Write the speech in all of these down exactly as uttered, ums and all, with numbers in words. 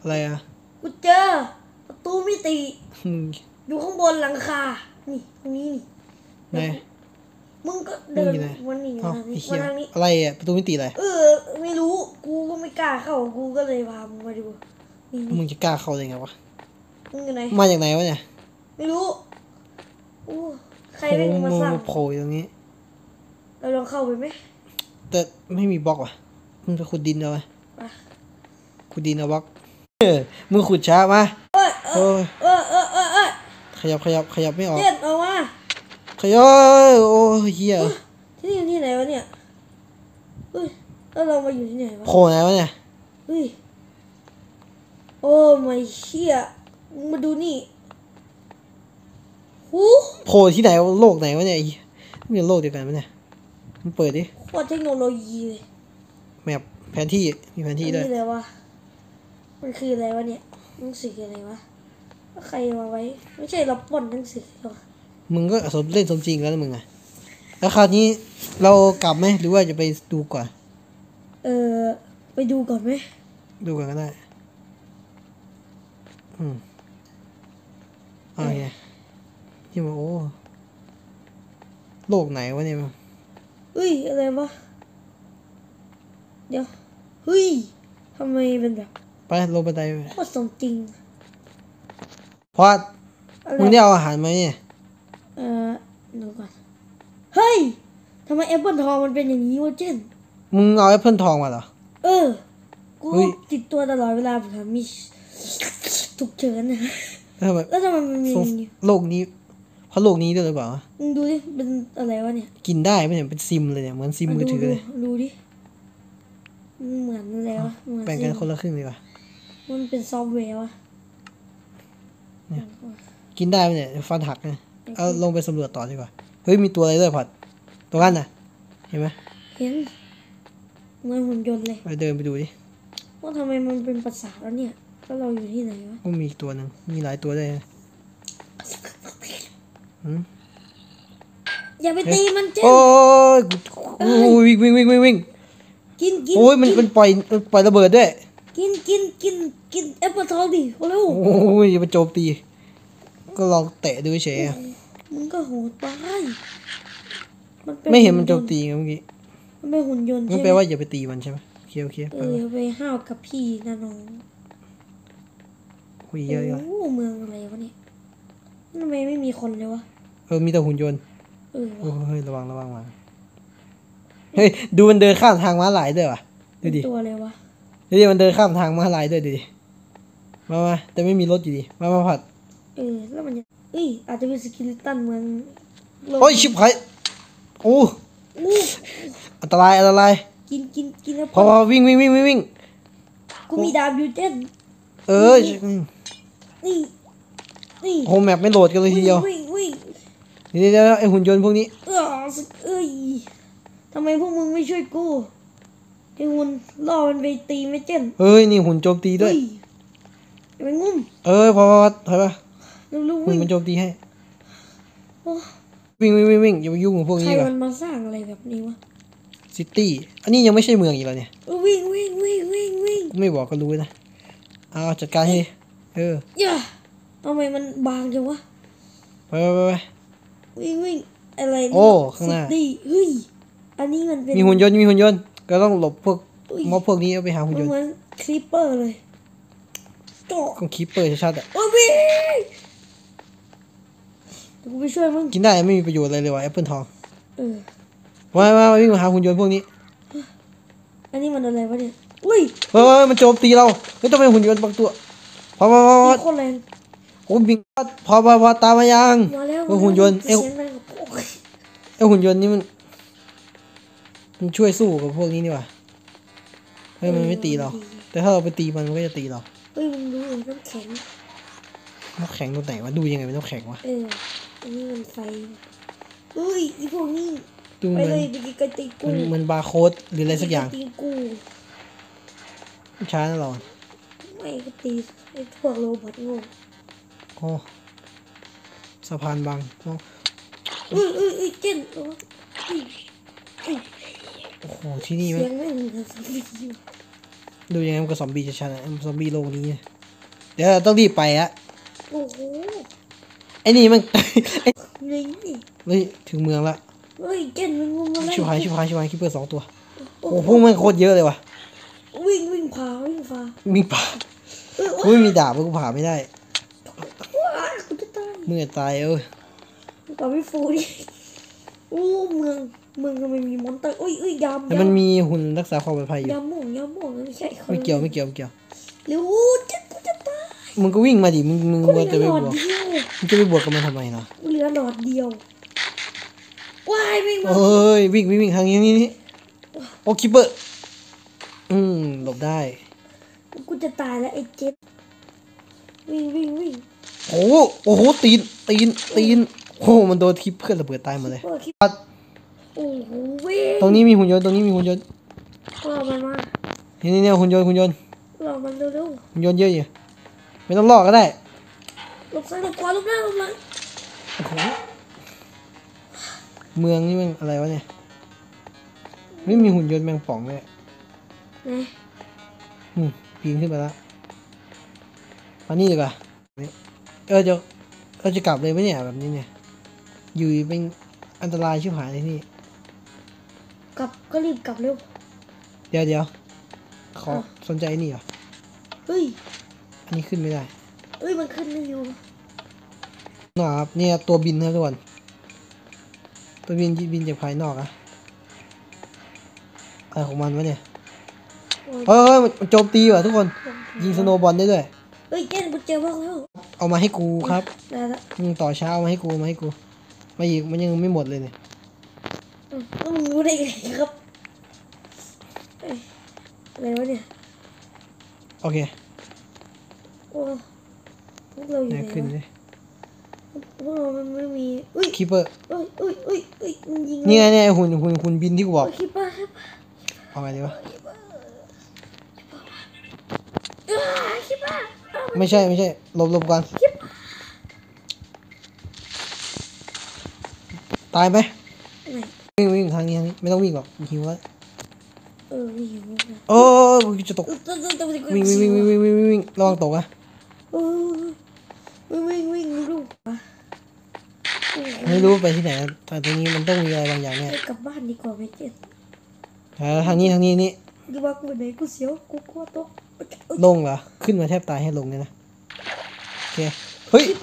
อะไรอ่ะกูเจอประตูมิติอยู่ข้างบนหลังคานี่ตรงนี้นี่ไหนมึงก็เดินวันนี้มาทางนี้อะไรอ่ะประตูมิติอะไรเออไม่รู้กูก็ไม่กล้าเข้ากูก็เลยพามึงมาดูมึงจะกล้าเข้าได้ไงวะมึงอยู่ไหนมาจากไหนวะเนี่ยไม่รู้โอ้ใครเป็นมาสร้างโผล่ตรงนี้เราลองเข้าไปไหมแต่ไม่มีบล็อกว่ะมึงไปขุดดินเอาไหมขุดดินเอาบล็อกเออมึงขุดช้ามาเออเออเออเออเออเออขยับขยับขยับไม่ออกเจ็ดออกมาขยับโอ้เฮียที่นี่ที่ไหนวะเนี่ยเฮ้ยแล้วเรามาอยู่ที่ไหนวะโผล่ไหนวะเนี่ยเฮ้ยโอ้ไม่เชี่ยมาดูนี่หูโผล่ที่ไหนโลกไหนวะเนี่ยมีโลกเดียวกันไหมเนี่ยมันเปิดดิโคตรเทคโนโลยีเลยแมปแผนที่มีแผนที่ด้วยนี่เลยวะมันคืออะไรวะเนี่ยหนังสืออะไรวะใครมาไว้ไม่ใช่เราปล้นหนังสือหรอมึงก็สมเล่นสมจริงแล้วนะมึงอะแล้วคราวนี้เรากลับไหมหรือว่าจะไปดูก่อนเออไปดูก่อนไหมดูก่อนก็ได้อืมอะไรไงที่มาโอ้โลกไหนวะเนี่ยเฮ้ยอะไรวะเดี๋ยวเฮ้ยทำไมเป็นแบบไปลงบันไดโคตรสมจริงพอดมึงได้เอาอาหารไหมเนี่ยเออดูก่อนเฮ้ยทำไมแอปเปิลทองมันเป็นอย่างนี้วะเจนมึงเอาแอปเปิลทองมาเหรอเออกูติดตัวตลอดเวลาเผื่อมีฉุกเฉินนะแล้วทำไมมันมีโลกนี้เพราะโลกนี้ด้วยหรือเปล่ามึงดูดิเป็นอะไรวะเนี่ยกินได้ไหมเนี่ยเป็นซิมเลยเนี่ยเหมือนซิมมือถือเลยดูดิเหมือนอะไรวะแบ่งกันคนละครึ่งดีกว่ามันเป็นซอฟต์แวร์วะเนี่ยกินได้ไหมเนี่ยฟันหักเนี่ยเอาลงไปสำรวจต่อดีกว่าเฮ้ยมีตัวอะไรด้วยพอดตัวนั้นน่ะเห็นไหมเห็นเหมือนหุ่นยนต์เลยไปเดินไปดูดิว่าทำไมมันเป็นภาษาแล้วเนี่ยก็เราอยู่ที่ไหนวะก็มีตัวหนึ่งมีหลายตัวเลยอย่าไปตีมันเจ๊โอ้ยโอ้ยวิ่งวิ่งวิ่งวิ่งวิ่งกินกินโอ้ยมันมันปล่อยปล่อยระเบิดด้วยกินกินกินกินแอปเปิลทองดิเร็วโอ้ยอย่าไปโจมตีก็ลองเตะดูเฉยมึงก็โหดไปไม่เห็นมันโจมตีเมื่อกี้มันเป็นหุ่นยนต์ใช่ไหมมันแปลว่าอย่าไปตีมันใช่ไหมโอเคโอเคเออไปห้าวกับพี่นะน้องคุยเยอะๆโอ้เมืองอะไรวะเนี่ยทำไมไม่มีคนเลยวะเออมีแต่หุ่นยนต์เออโอ้ยระวังระวังมาเฮ้ยดูมันเดินข้ามทางม้าลายด้วยวะดูดิตัวอะไรวะดูดิมันเดินข้ามทางม้าลายด้วยดูดิมามาแต่ไม่มีรถอยู่ดิมามาผัดเออแล้วมันเอ้ยอาจจะเป็นสกิลิตันเมืองโอ้ยชิบหายโอ้อันตรายอันตรายกินกินกินแล้วพอวิ่งวิ่งวิ่งวิ่งวิ่งกูมีดาบอยู่เจ็ดเออนี่นี่โฮมแมปไม่โหลดกันเลยทีเดียววิ่งวิ่งนี่เดี๋ยวไอหุ่นยนต์พวกนี้เออเอ้ยทำไมพวกมึงไม่ช่วยกูไอหุ่นล่อมันไปตีไม่เจ็นเฮ้ยนี่หุ่นโจมตีด้วยไปงุ้มเออพอถอยป่ะหุ่นมันโจมตีให้วิ่งวิ่งวิ่งวิ่งอย่าไปยุ่งกับพวกนี้ใครมันมาสร้างอะไรแบบนี้วะซิตี้อันนี้ยังไม่ใช่เมืองอีกแล้วเนี่ยวิ่งวิ่งวิ่งวิ่งวิ่งไม่บอกก็รู้นะเอาจัดการให้เอออย่าทำไมมันบางจังวะไปไปไปวิ่งวิ่งอะไรโอ้ข้างหน้าเฮ้ยอันนี้มันเป็นมีหุ่นยนต์มีหุ่นยนต์ก็ต้องหลบพวกมอบพวกนี้เอาไปหาหุ่นยนต์เหมือนคลิปเปอร์เลยของคลิปเปอร์ชัดๆอ่ะโอ้ยวิ่งกูไปช่วยมึงกินได้ไม่มีประโยชน์อะไรเลยวะแอปเปิลทองเออมามาวิ่งมาหาหุ่นยนต์พวกนี้อันนี้มันอะไรวะเนี่ยอุ้ยเฮ้ยมันโจมตีเราไม่ต้องเป็นหุ่นยนต์บางตัวพอพอพอพอโคตรแรงโอ้บิงพอพอพอตามมายังมาแล้วหุ่นยนต์เอ้ไอหุ่นยนต์นี่มันมันช่วยสู้กับพวกนี้นี่ว่ะเฮ้ยมันไม่ตีเราแต่ถ้าเราไปตีมันมันก็จะตีเราเฮ้ยมึงดูน้ำแข็งน้ำแข็งตัวไหนวะดูยังไงเป็นน้ำแข็งวะเอออันนี้มันไฟเฮ้ยอีพวกนี้ไปเลยไปกินกระติกูมันบาร์โค้ดหรืออะไรสักอย่างช้านะเราไม่กระติไอ้พวกโรบอทโง่โอ้สะพานบางเอ้ยเอ้ยเอ้ยเจนโอ้โหที่นี่มั้ยดูยังไงมันก็ซอมบี้จะชนะซอมบี้โลกนี้เดี๋ยวเราต้องรีบไปอะโอ้โหไอ้นี่มันลิงนี่เฮ้ยถึงเมืองละเฮ้ยเจนมันงงอะไรชิบหายชิบหายชิบหายคิปเปอร์สองตัวโอ้โอ้โหพวกมันโคตรเยอะเลยว่ะวิ่งวิ่งพาวิ่งพามีป่าเออกูไม่มีดาบกูผ่าไม่ได้ว้ากูจะตายมึงจะตายเออป่าไม่ฟูดิโอ้เมืองเมืองทำไมมีมอนเตอร์อุ้ยอุ้ยยำแต่มันมีหุ่นรักษาความปลอดภัยอยู่ยำม่วงยำม่วงไม่ใช่คนไม่เกี่ยวไม่เกี่ยวไม่เกี่ยวเร็วจะกูจะตายมึงก็วิ่งมาดิมึงมึงกูเหมัลืวอจะไปหลอบ ดวกเดียวมึงจะไปบวกกับมันทำไมเนาะกูเหลือหลอดเดียวว้ายวิ่งมาเอ้ยวิ่งวิ่งวิ่งทางนี้นี่นี่โอ้คิปเปอร์อืมหลบได้กูจะตายแล้วไอ้เจ็ดวิ่งวิ่งวิ่งโอ้โหโอ้โหตีนตีนตีนโอ้โหมันโดนทิปเพื่อนระเบิดตายหมดเลยเออคิดโอ้โหวิ่งตรงนี้มีหุ่นยนต์ตรงนี้มีหุ่นยนต์รอมันมานี่นี่เนี่ยหุ่นยนต์หุ่นยนต์รอมันเร็วหุ่นยนต์เยอะอยู่ไม่ต้องลอกก็ได้ๆหลบซ้ายหลบขวาหลบหน้าหลบหลังโอ้โหเมืองนี่มันอะไรวะเนี่ยไม่มีหุ่นยนต์แมงป่องเลยนะอืมปีนขึ้นไปแล้วมานี่ดีกว่านี่เออจะเราจะกลับเลยไหมเนี่ยแบบนี้เนี่ยอยู่เป็นอันตรายชิบหายเลยนี่กลับก็รีบกลับเร็วเดี๋ยวเดี๋ยวขอสนใจไอ้นี่เหรอเฮ้ยอันนี้ขึ้นไม่ได้เฮ้ยมันขึ้นไม่อยู่นะครับเนี่ยตัวบินนะทุกคนตัวบินบินจากภายนอกอะอะไรของมันวะเนี่ยโอ้ยเฮ้ยเฮ้ยมันโจมตีว่ะทุกคนยิงสโนว์บอลได้ด้วยเฮ้ยเจนกูเจอพวกแล้วเอามาให้กูครับได้ละมึงต่อเช้าเอามาให้กูเอามาให้กูมาอีกมันยังไม่หมดเลยเนี่ยอืมแล้วมึงรู้ได้ไงครับเอ้ยอะไรวะเนี่ยโอเคโอ้พวกเราอยู่ไหนไหนขึ้นวะเลยพวกเรามันไม่มีอุ้ยคีเปอร์อุ้ยอุ้ยอุ้ยอุ้ยมันยิงนี่ไงเนี่ยหุ่นหุ่นหุ่นบินที่กูบอกโอ้ยคิปเปอร์ครับเอาไงดีวะอ้าคิปเปอร์อ้าวไม่ใช่ไม่ใช่หลบหลบก่อนตายไหมไหนวิ่งวิ่งทางนี้ทางนี้ไม่ต้องวิ่งหรอกหิวแล้วเออไม่อยู่นะโอ้ยกูจะตกเออตัวตัวตัวตัววิ่งวิ่งวิ่งวิ่งวิ่งวิ่งวิ่งระวังตกอะเออวิ่งวิ่งวิ่งดูอ่ะโอ้โหไม่รู้ไปที่ไหนแต่ตรงนี้มันต้องมีอะไรบางอย่างเนี่ยไปกลับบ้านดีกว่าไหมเจ็ดเออทางนี้ทางนี้นี่ดีว่ากูไปไหนกูเสียวกูกลัวตกเอ้ยลงเหรอขึ้นมาแทบตายให้ลงเลยนะโอเคเฮ้ย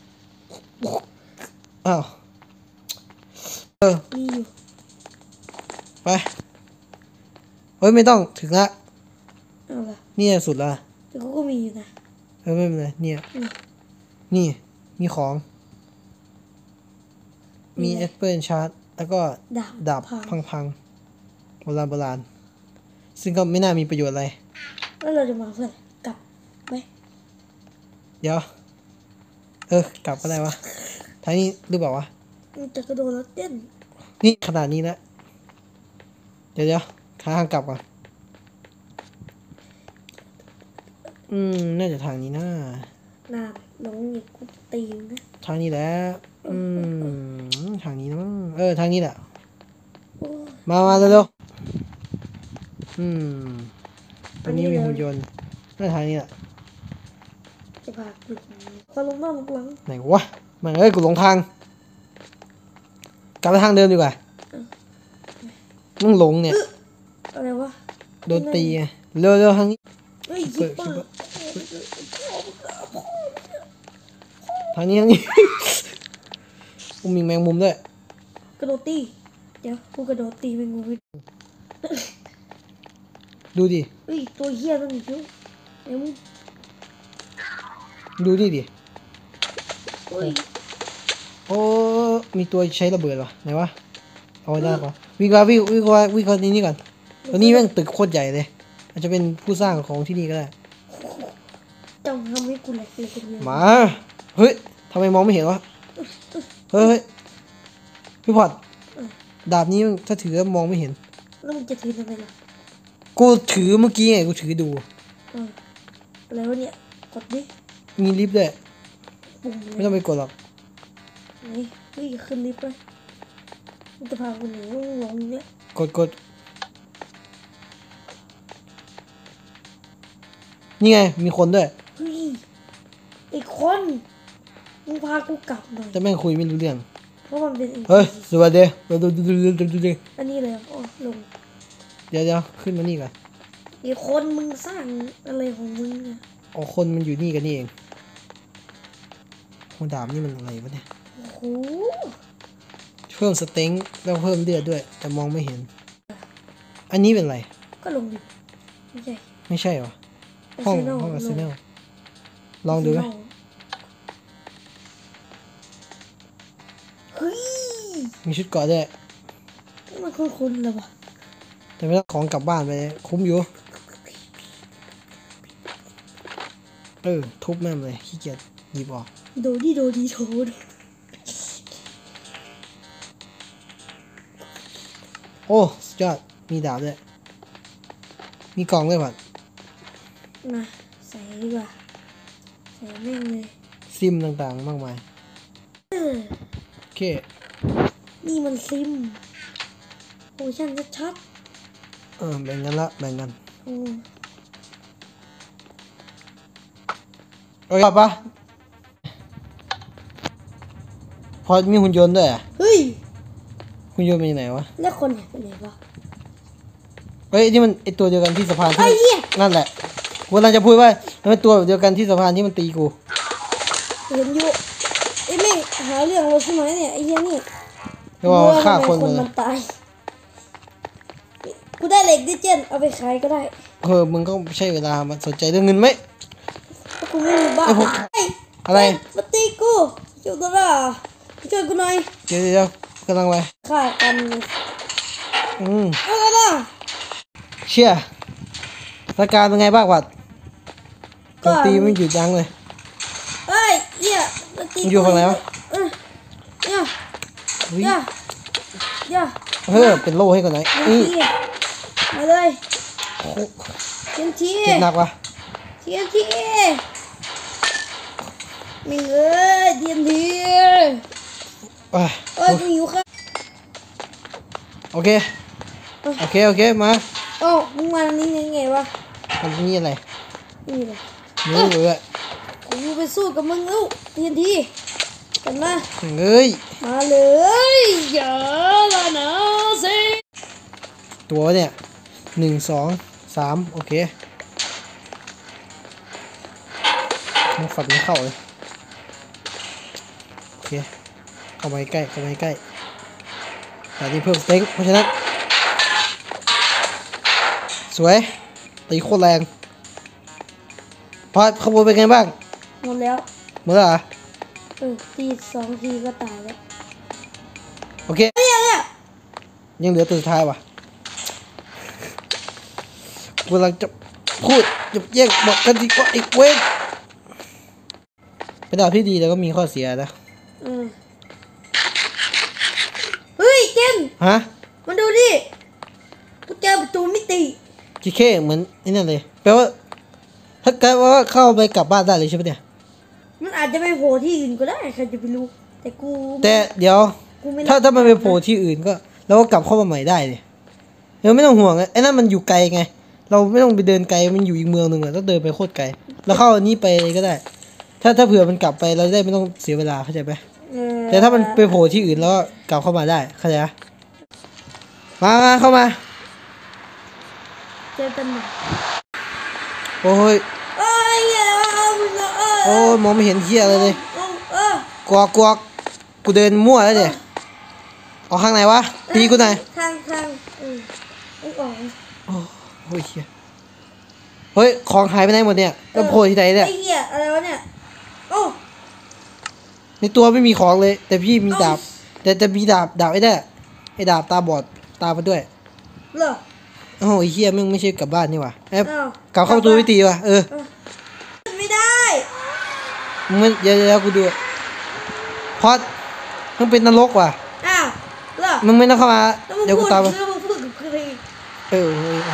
อ้าวเออมีอยู่ไปเฮ้ยไม่ต้องถึงละเอาล่ะเนี่ยสุดละแต่กูก็มีอยู่นะเออไม่เป็นไรเนี่ยอืมนี่มีของ มีแอปเปิลชาร์จแล้วก็ดาบดาบพังพังๆโบราณโบราณซึ่งก็ไม่น่ามีประโยชน์อะไรแล้วเราจะมาเพื่อนกลับไหมเดี๋ยว เออกลับอะไรวะทางนี้หรือเปล่าวะมันจะกระโดดแล้วเต้นนี่ขนาดนี้แล้วเดี๋ยวเดี๋ยวขาทางกลับก่อนอืมน่าจะทางนี้นะนานหลงอีกกูตีนนะทางนี้แหล้วอืมทางนี้นะมั้งเออทางนี้แหละโอ้ยมามาเร็วๆอืมตรงนี้มีหุ่นยนต์น่าทางนี้แหละจะพากูพอลงหน้าลงหลังไหนวะมันเอ้ยกูหลงทาง กลับไปทางเดิมดีกว่ามึงหลงเนี่ยอะไรวะโดนตีไงเร็วเร็วทางนี้เฮ้ยเปิคิปดเปอร์ทางนี้ทางนี้ กูมีแมงมุมด้วยกระโดดตีเดี๋ยวกูกระโดดตีเป็นงูพิษดูดิเฮ้ยตัวเหี้ยต้องมีพิษเดี๋ยวมึงดูนี่ดิเฮ้ยโอ้มีตัวใช้ระเบิดวะไหนวะเอาไว้ได้ปะวิ่งก่อนวิ่งวิ่งก่อนวิ่งก่อนนี่นี่ก่อนตัวนี้แม่งตึกโคตรใหญ่เลยอาจจะเป็นผู้สร้างของที่นี่ก็ได้จงทำให้กูแหลกเลยคนเดียวมาเฮ้ยทำไมมองไม่เห็นวะเฮ้ยเฮ้ยพี่พอดดาบนี้มันถ้าถือมองไม่เห็นแล้วมึงจะถือทำไมล่ะกูถือเมื่อกี้ไงกูถือดูเอออะไรวะเนี่ยกดดิมีลิฟต์ด้วยปุ่มไม่เลยต้องไปกดหรอกไหนเฮ้ยขึ้นลิฟต์ไปมึงจะพากูหนีมึงลงเนี่ยกดกดนี่ไงมีคนด้วยเฮ้ยอีกคนมึงพากูกลับหน่อยแต่แม่งคุยไม่รู้เรื่องเพราะมันเป็นเฮ้ยสวัสดีเราดูดูดูดูดูดูอันนี้เลยโอ้ลงเดี๋ยวเดี๋ยวขึ้นมานี่ก่อนอีกคนมึงสร้างอะไรของมึงเนี่ยอ๋อคนมันอยู่นี่กันนี่เองโหดาบนี่มันอะไรวะเนี่ยโอ้โหเพิ่มสเต็งแล้วเพิ่มเลือดด้วย แต่มองไม่เห็น อันนี้เป็นอะไรก็ลงดิไม่ใช่ไม่ใช่หรอห้องห้องอาร์เซนอลลองดูไหมเฮ้ยมีชุดเกราะด้วยนี่มันคุ้นๆเลยวะแต่ไม่ต้องของกลับบ้านไปคุ้มอยู่เออทุบแม่งเลยขี้เกียจหยิบออกโดดีโดดีโดดโอ้สุดยอดมีดาบด้วยมีกล่องด้วยป่ะมาใส่ดีกว่าใส่แม่งเลยซิมต่างๆมากมายเออโอเคนี่มันซิมโอ้ชันชัดเออแบ่งกันละแบ่งกันๆโอ้โอเคปะพอมีหุ่นยนต์ด้วยอ่ะเฮ้ยหุ่นยนต์เป็นยังไงวะแล้วคนเนี่ยเป็นไงวะเฮ้ยนี่มันไอตัวเดียวกันที่สะพานไอ้ที่เหี้ยนั่นแหละกูกำลังจะพูดว่ามันเป็นตัวเดียวกันที่สะพานที่มันตีกูเห็นอยู่ไอ้แม่งหาเรื่องเราใช่ไหมเนี่ยไอ้เหี้ยนี่แล้วว่าฆ่าคนคเลนยมันตายกูได้เหล็กดิเจนเอาไปขายก็ได้เออมึงก็ใช้เวลามาสนใจเรื่องเงินไหมเพราะกูไม่มีบ้านไอ้พวกไอ้อะไรมาตีกูช่วยกูหน่อยช่วยกูหน่อยเดี๋ยวเดี๋ยวกำลังไปฆ่ากันอืมเอากันนะเชี่ยสถานการณ์เป็นไงบ้างวัดโจมตีไม่หยุดยั้งเลยเฮ้ยเหี้ยมาตีมึงอยู่ฝั่งไหนวะเออเนี่ยเฮ้ยเนี่ยเนี่ยเออเป็นโล่ให้ก่อนหน่อยมานี่ทีมาเลยโอ้โหเทียนทีเจ็บหนักว่ะเทียนทีมีเอ้ยเทียนทีเอ้ยเอ้ยกูหิวข้าวโอเคโอเคโอเคมาเอ้ามึงมาตรงนี้ยังไงวะมันนี่อะไรนี่เลยไม่รู้เลยกูไปสู้กับมึงแล้วเทียนทีกันมาเอ้ยมาเลยอย่าละนะสิตัวเนี่ยหนึ่งสองสามโอเคมันฝัดไม่เข้าเลยโอเคเข้ามาใกล้เข้ามาใกล้แต่นี่เพิ่มสเต็งเพราะฉะนั้นสวยตีโคตรแรงพอขบวนเป็นไงบ้างหมดแล้วหมดแล้วเหรอเออตีสองทีก็ตายแล้วโอเคเฮ้ยเนี่ยยังเหลือตัวสุดท้ายว่ะกำลังจะพูดหยุดแย่งบอกกันดีกว่าอีกเว้นเป็นดาบที่ดีแต่ก็มีข้อเสียนะเออเฮ้ยเจนฮะมาดูดิกูเจอประตูมิติจีเคเหมือนนี่นั่นเลยแปลว่าถ้าเกิดว่าเข้าไปกลับบ้านได้เลยใช่ไหมเนี่ยมันอาจจะไปโผล่ที่อื่นก็ได้ใครจะไปรู้แต่กูแต่เดี๋ยวกูไม่ถ้าถ้ามันไปโผล่ที่อื่นก็เราก็กลับเข้ามาใหม่ได้เลยเดี๋ยวไม่ต้องห่วงไอ้นั่นมันอยู่ไกลไง เราไม่ต้องไปเดินไกลมันอยู่อีกเมืองหนึ่งอะต้องเดินไปโคตรไกลเราเข้าอันนี้ไปก็ได้ ถ้าถ้าเผื่อมันกลับไปเราจะได้ไม่ต้องเสียเวลาเข้าใจไหมเออแต่ถ้ามันไปโผล่ที่อื่นแล้วก็กลับเข้ามาได้เข้าใจไหมมามาเข้ามาเจอกันหน่อยโอ้ยเอ้ยเอ้ยเอามึงเอาเอ้ยโอ้ยมองไม่เห็นเหี้ยอะไรเลยเอาเออกวกกวกกูเดินมั่วแล้วเดี๋ยออกข้างไหนวะตีกูหน่อยทางทางเออไม่ออกโอ้โหเหี้ยเฮ้ยของหายไปไหนหมดเนี่ยแล้วโผล่ที่ไหนเนี่ยไอ้เหี้ยอะไรวะเนี่ยโอ้ในตัวไม่มีของเลย แต่พี่มีดาบ แต่แต่มีดาบดาบไอ้เนี่ยไอ้ดาบตาบอดตามมาด้วยเหรอโอ้โหไอ้เหี้ยมึงไม่ใช่กลับบ้านนี่หว่าเอ้ยอ้าวกลับเข้าประตูวิตีว่ะเออไม่ได้มึงไม่เดี๋ยวเดี๋ยวกูดูพอดมึงเป็นนรกว่ะอ้าวเหรอมึงไม่ต้องเข้ามาแล้วมึงเดี๋ยวพูกูดตามมาแล้วมึงพูดกับใครเออเออเออ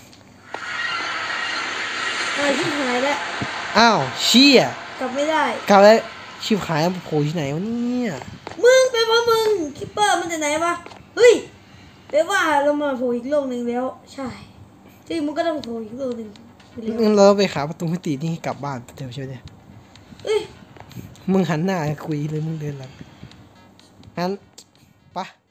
อะไรที่หายแล้วอ้าวเชี่ยกลับไม่ได้กลับแล้วชิบหายโผล่ที่ไหนวะเนี่ยมึงเป็นเพราะมึงคิปเปอร์มันจะไหนวะเฮ้ยแปลว่าเรามาโผล่อีกโลกหนึ่งแล้ว ใช่ที่มึงก็ต้องโผล่อีกโลกหนึ่งไปเร็วงั้นเราไปหาประตูมิตินี่ให้กลับบ้านเดี๋ยวใช่ไหมเนี่ยเอ้ยมึงหันหน้าคุยหรือมึงเดินหลังงั้นปะ